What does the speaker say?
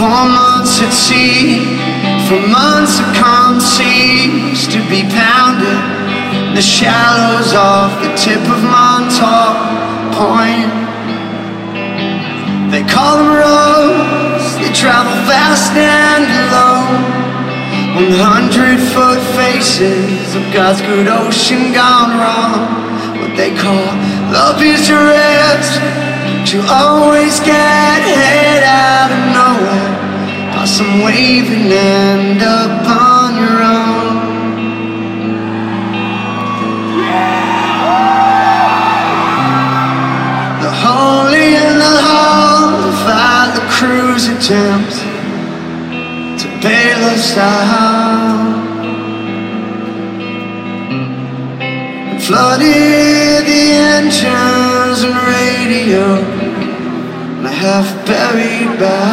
months at sea, for months the calm seems to be pounded in the shallows off the tip of Montauk Point. They call them roads, they travel fast and alone. 100-foot faces of God's good ocean gone wrong. What they call love is your rest, but you always get hit out of nowhere by some wave and end up on your own. The holy and the whole fight the crew's attempts to bail us out, and flooded the engines and radio, and a half-buried bow.